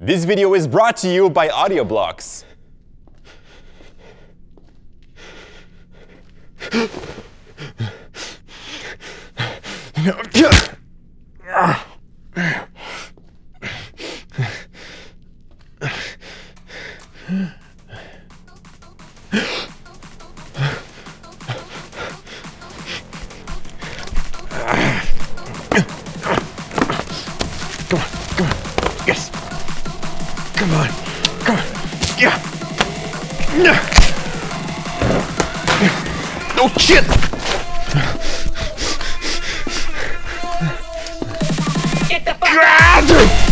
This video is brought to you by AudioBlocks. Yes. Come on. Come on. Yeah. No shit. Get the fuck out.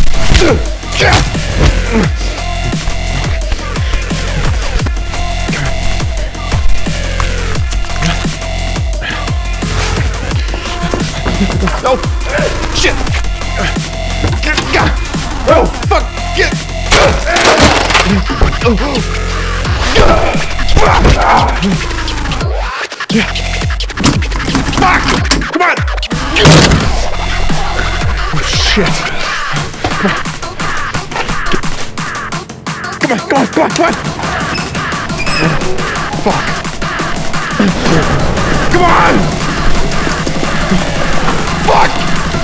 No shit. Oh fuck! Get! Fuck! Come on! Oh shit! Come on! Come on! Come on! Come on! Fuck! Come on! Fuck!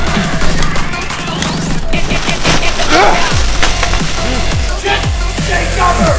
Take cover!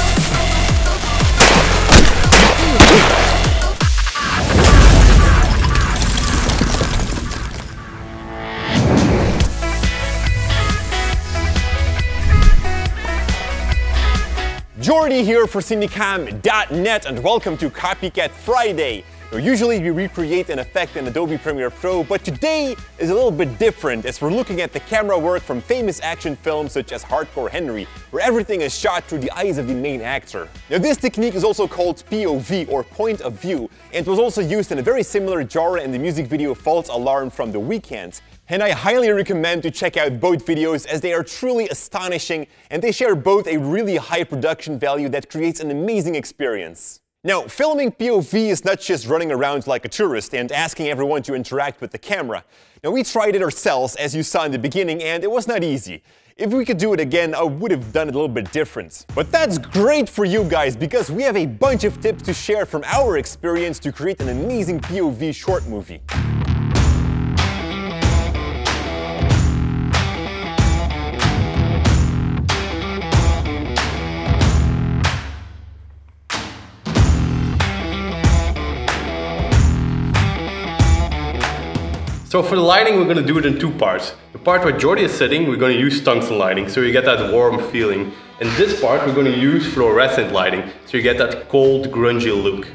Jordy here for Cinecam.net and welcome to Copycat Friday. Now, usually we recreate an effect in Adobe Premiere Pro, but today is a little bit different as we're looking at the camera work from famous action films such as Hardcore Henry, where everything is shot through the eyes of the main actor. Now this technique is also called POV or point of view and was also used in a very similar genre in the music video False Alarm from The Weeknd. And I highly recommend to check out both videos as they are truly astonishing and they share both a really high production value that creates an amazing experience. Now, filming POV is not just running around like a tourist and asking everyone to interact with the camera. Now, we tried it ourselves, as you saw in the beginning, and it was not easy. If we could do it again, I would have done it a little bit different. But that's great for you guys, because we have a bunch of tips to share from our experience to create an amazing POV short movie. So for the lighting, we're going to do it in two parts. The part where Jordy is sitting, we're going to use tungsten lighting, so you get that warm feeling. And this part, we're going to use fluorescent lighting, so you get that cold, grungy look.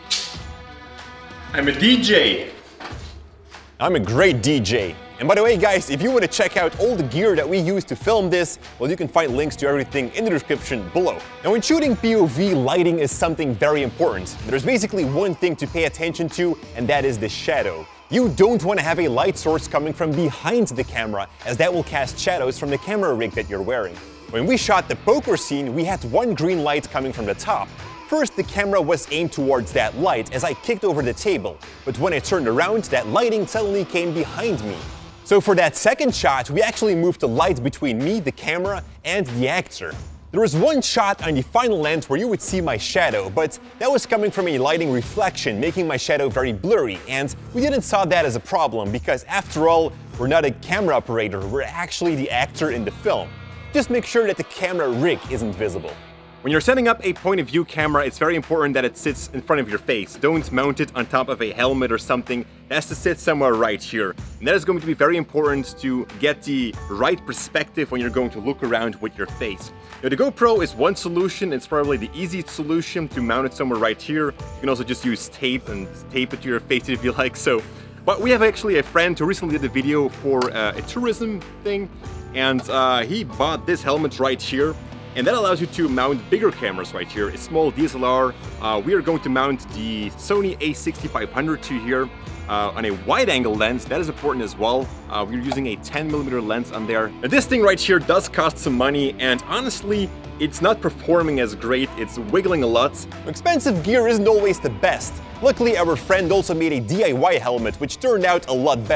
I'm a DJ. I'm a great DJ. And by the way, guys, if you want to check out all the gear that we use to film this, well, you can find links to everything in the description below. Now, when shooting POV, lighting is something very important. There's basically one thing to pay attention to, and that is the shadow. You don't want to have a light source coming from behind the camera, as that will cast shadows from the camera rig that you're wearing. When we shot the poker scene, we had one green light coming from the top. First, the camera was aimed towards that light as I kicked over the table, but when I turned around, that lighting suddenly came behind me. So for that second shot, we actually moved the light between me, the camera, and the actor. There was one shot on the final end where you would see my shadow, but that was coming from a lighting reflection, making my shadow very blurry, and we didn't saw that as a problem because after all, we're not a camera operator, we're actually the actor in the film. Just make sure that the camera rig isn't visible. When you're setting up a point of view camera, it's very important that it sits in front of your face. Don't mount it on top of a helmet or something. It has to sit somewhere right here. And that is going to be very important to get the right perspective when you're going to look around with your face. Now, the GoPro is one solution. It's probably the easiest solution to mount it somewhere right here. You can also just use tape and tape it to your face if you like. But we have actually a friend who recently did a video for a tourism thing, and he bought this helmet right here. And that allows you to mount bigger cameras right here, a small DSLR. We are going to mount the Sony a6500 to here on a wide-angle lens. That is important as well. We're using a 10mm lens on there. Now, this thing right here does cost some money, and honestly, it's not performing as great. It's wiggling a lot. Expensive gear isn't always the best. Luckily, our friend also made a DIY helmet, which turned out a lot better.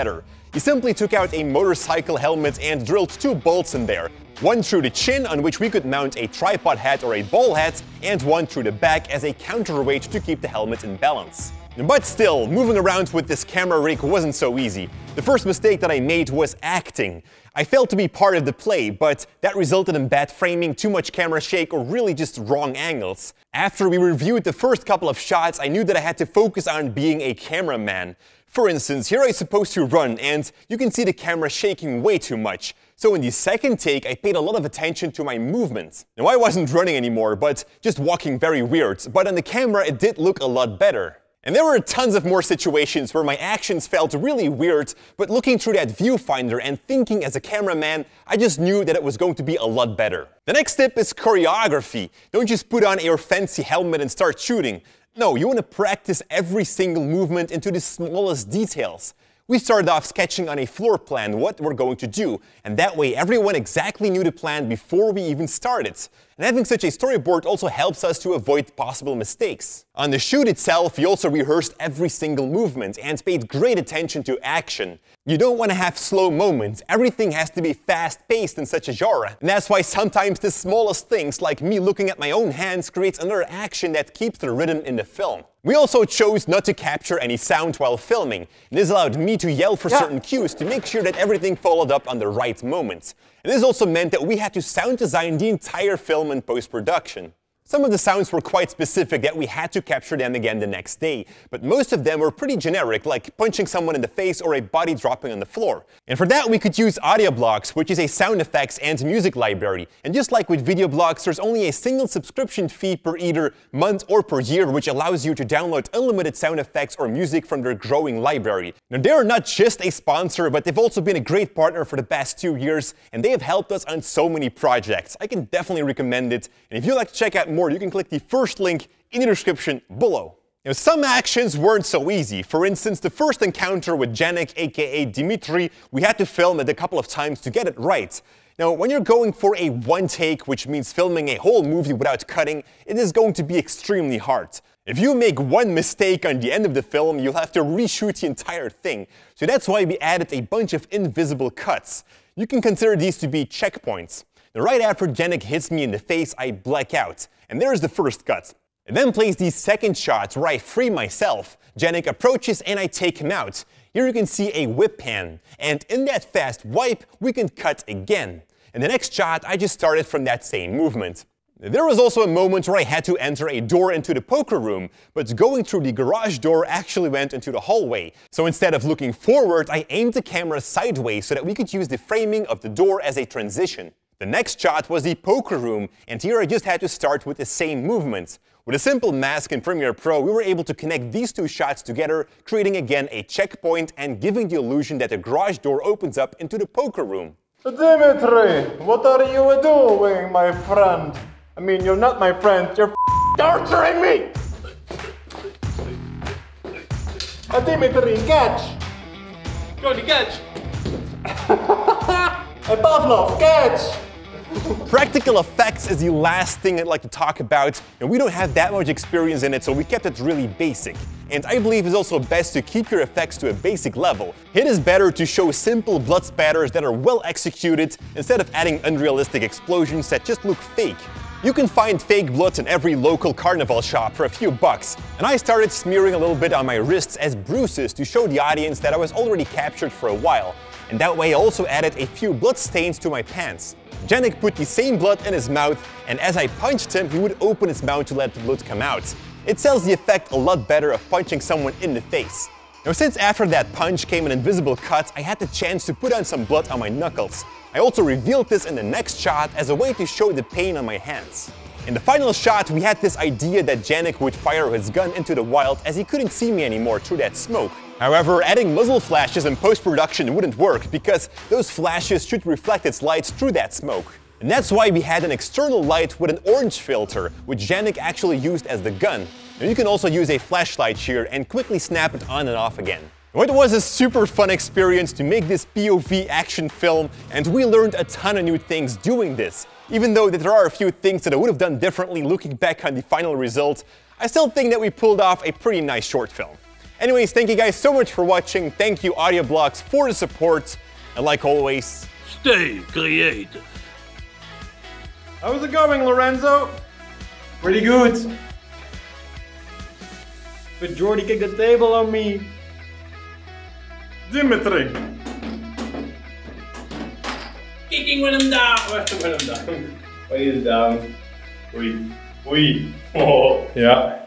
He simply took out a motorcycle helmet and drilled 2 bolts in there. One through the chin, on which we could mount a tripod hat or a ball hat, and one through the back as a counterweight to keep the helmet in balance. But still, moving around with this camera rig wasn't so easy. The first mistake that I made was acting. I failed to be part of the play, but that resulted in bad framing, too much camera shake, or really just wrong angles. After we reviewed the first couple of shots, I knew that I had to focus on being a cameraman. For instance, here I'm supposed to run, and you can see the camera shaking way too much. So in the second take, I paid a lot of attention to my movements. Now, I wasn't running anymore, but just walking very weird. But on the camera, it did look a lot better. And there were tons of more situations where my actions felt really weird, but looking through that viewfinder and thinking as a cameraman, I just knew that it was going to be a lot better. The next tip is choreography. Don't just put on your fancy helmet and start shooting. No, you want to practice every single movement into the smallest details. We started off sketching on a floor plan what we're going to do, and that way everyone exactly knew the plan before we even started. And having such a storyboard also helps us to avoid possible mistakes. On the shoot itself, we also rehearsed every single movement and paid great attention to action. You don't want to have slow moments. Everything has to be fast-paced in such a genre. And that's why sometimes the smallest things, like me looking at my own hands, creates another action that keeps the rhythm in the film. We also chose not to capture any sound while filming. And this allowed me to yell for certain cues to make sure that everything followed up on the right moment. And this also meant that we had to sound design the entire film in post-production. Some of the sounds were quite specific that we had to capture them again the next day, but most of them were pretty generic, like punching someone in the face or a body dropping on the floor. And for that we could use AudioBlocks, which is a sound effects and music library. And just like with video blocks, there's only a single subscription fee per either month or per year, which allows you to download unlimited sound effects or music from their growing library. Now, they're not just a sponsor, but they've also been a great partner for the past 2 years, and they have helped us on so many projects. I can definitely recommend it, and if you'd like to check out more, you can click the first link in the description below. Now, some actions weren't so easy. For instance, the first encounter with Janek, aka Dimitri, we had to film it a couple of times to get it right. Now, when you're going for a one take, which means filming a whole movie without cutting, it is going to be extremely hard. If you make one mistake on the end of the film, you'll have to reshoot the entire thing. So that's why we added a bunch of invisible cuts. You can consider these to be checkpoints. Now, right after Janek hits me in the face, I black out. And there's the first cut. It then plays these second shots where I free myself. Janek approaches and I take him out. Here you can see a whip pan. And in that fast wipe, we can cut again. In the next shot, I just started from that same movement. There was also a moment where I had to enter a door into the poker room, but going through the garage door actually went into the hallway. So instead of looking forward, I aimed the camera sideways so that we could use the framing of the door as a transition. The next shot was the poker room, and here I just had to start with the same movements. With a simple mask in Premiere Pro, we were able to connect these two shots together, creating again a checkpoint and giving the illusion that the garage door opens up into the poker room. Dimitri, what are you doing, my friend? I mean, you're not my friend, you're torturing me! Dimitri, catch! Johnny, catch! Pavlov, catch! Practical effects is the last thing I'd like to talk about, and we don't have that much experience in it, so we kept it really basic. And I believe it's also best to keep your effects to a basic level. It is better to show simple blood spatters that are well executed instead of adding unrealistic explosions that just look fake. You can find fake blood in every local carnival shop for a few bucks, and I started smearing a little bit on my wrists as bruises to show the audience that I was already captured for a while. And that way I also added a few blood stains to my pants. Janek put the same blood in his mouth, and as I punched him, he would open his mouth to let the blood come out. It sells the effect a lot better of punching someone in the face. Now, since after that punch came an invisible cut, I had the chance to put on some blood on my knuckles. I also revealed this in the next shot as a way to show the pain on my hands. In the final shot, we had this idea that Janek would fire his gun into the wild as he couldn't see me anymore through that smoke. However, adding muzzle flashes in post-production wouldn't work because those flashes should reflect its lights through that smoke. And that's why we had an external light with an orange filter, which Janek actually used as the gun. And you can also use a flashlight here and quickly snap it on and off again. It was a super fun experience to make this POV action film, and we learned a ton of new things doing this. Even though there are a few things that I would have done differently looking back on the final result, I still think that we pulled off a pretty nice short film. Anyways, thank you guys so much for watching. Thank you, AudioBlocks, for the support. And like always, stay creative. How's it going, Lorenzo? Pretty good. But Jordy kicked the table on me. Dimitri. Kicking when I'm down. When I'm down. When he's down. Oi. Oi. Oh. Yeah.